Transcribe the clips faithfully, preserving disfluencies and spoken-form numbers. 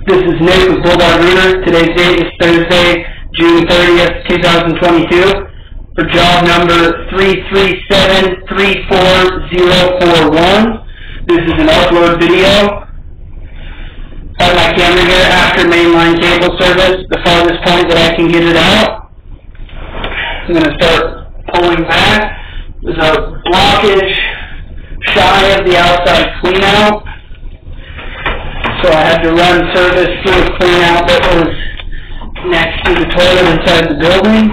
This is Nick with Bulldog Rooter. Today's date is Thursday, June thirtieth, two thousand twenty-two. For job number three three seven three four zero four one. This is an upload video. I have my camera here after mainline cable service, the farthest point that I can get it out. I'm going to start pulling back. There's a blockage shy of the outside cleanout. So I had to run service through a cleanout that was next to the toilet inside the building.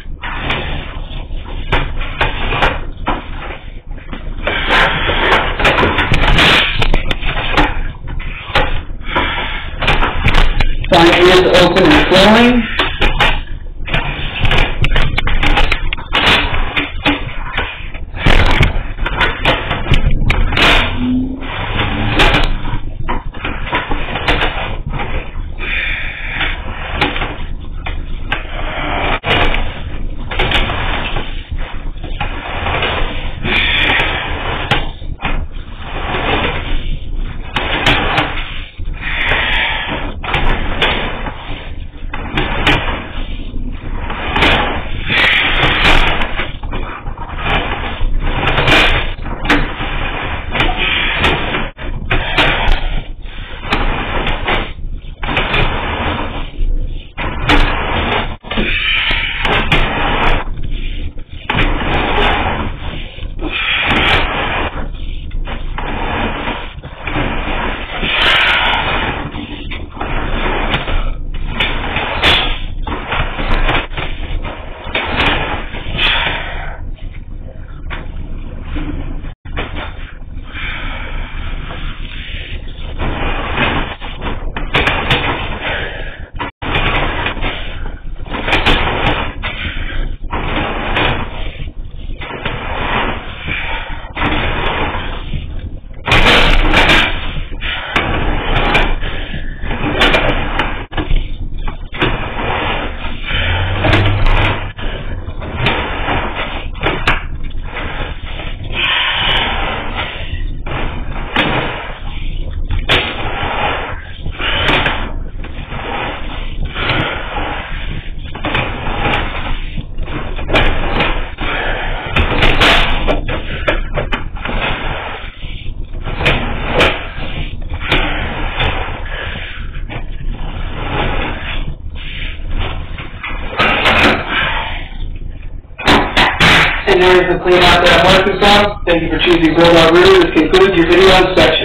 Line is open and flowing. And there is the clean out that I'm working from. Thank you for choosing Bulldog Rooter. This concludes your video inspection.